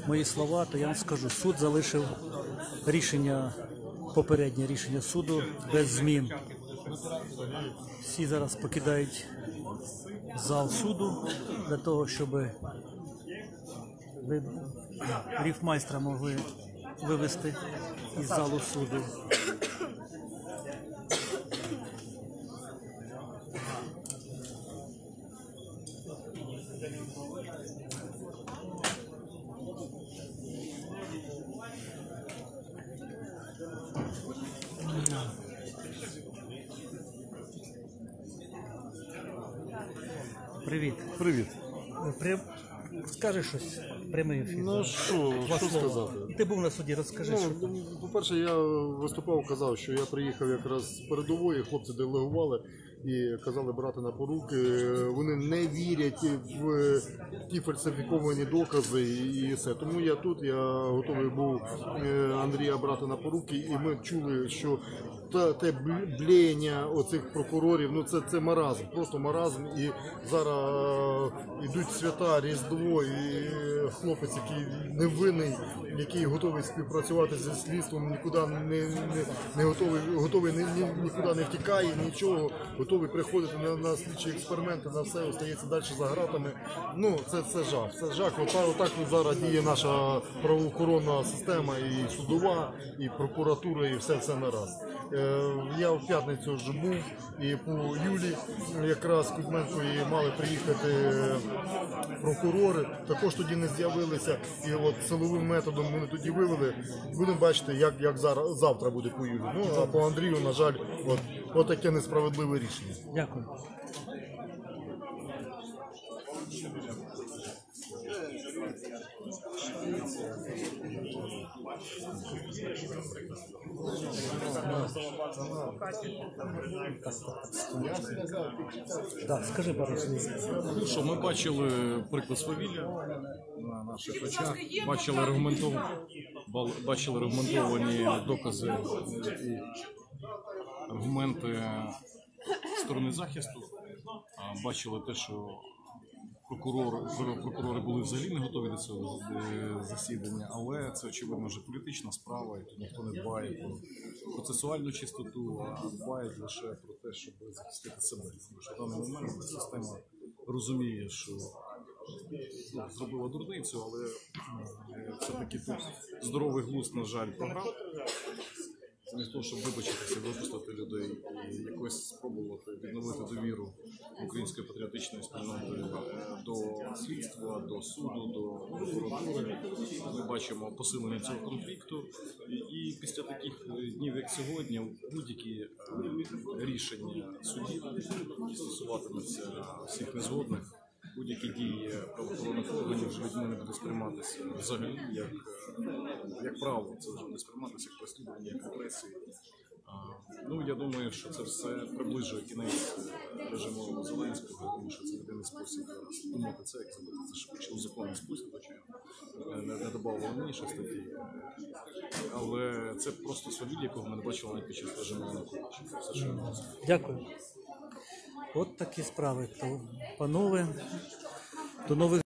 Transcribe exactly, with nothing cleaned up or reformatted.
мої слова, то я вам скажу, суд залишив рішення, попереднє рішення суду без змін. Всі зараз покидають зал суду для того, щоб ви ріфмайстра могли вивести із залу суду. Привіт. Привіт. При... Скажи щось, прямий ефір. Ну що, що сказати? Ти був на суді, розкажи, що там. Ну, по-перше, я виступав, казав, що я приїхав якраз з передової, хлопці делегували і казали брати на поруки. Вони не вірять в ті фальсифіковані докази і все. Тому я тут, я готовий був Андрія брати на поруки, і ми чули, що Та, те блеяння оцих прокурорів, ну це, це маразм, просто маразм. І зараз йдуть свята, Різдво, і хлопець, який невинний, який готовий співпрацювати зі слідством, нікуди не, не, не готовий, готовий ні, ні, нікуди не втікає, нічого, готовий приходити на, на слідчі експерименти, на все, остається далі за ґратами. Ну, це, це жах, це жах. Отак, отак зараз діє наша правоохоронна система, і судова, і прокуратура, і все це нараз. Я в п'ятницю вже був, і по Юлі якраз Кузьменко і мали приїхати прокурори, також тоді не з'явилися, і от силовим методом вони тоді вивели. Будемо бачити, як, як зараз, завтра буде по Юлі. Ну, а по Андрію, на жаль, от, от таке несправедливе рішення. Дякую. Так, скажи пару слів. Ну що, ми бачили приклад свавілля на наших очах, бачили аргументовані, бачили аргументовані докази і аргументи сторони захисту, бачили те, що Прокурор, прокурори були взагалі не готові до цього засідання, але це, очевидно, вже політична справа, і тут ніхто не дбає про процесуальну чистоту, а дбає лише про те, щоб захистити себе. Тому що в даний момент система розуміє, що ну, зробила дурницю, але все-таки тут здоровий глузд, на жаль, програв. Замість того, щоб вибачитися, випустити людей і якось спробувати відновити довіру української патріотичної спільноти до слідства, до суду, до прокуратури, ми бачимо посилення цього конфлікту. І після таких днів, як сьогодні, будь-які рішення судів, які стосуватимуться всіх незгодних, будь-які дії правоохоронних органів вже від мене буде сприйматися взагалі як, як право, це вже буде сприйматися як розслідування, як репресії. Ну, я думаю, що це все приближує кінець режиму Зеленського, тому що це єдиний спосіб думати це, як зробити це швидше у законний спосіб, очевидно, не, не додавало інші статті. Але це просто свавілля, якого ми не бачили навіть під час режиму Януковича. Дякую. От такі справи. То, панове, до нових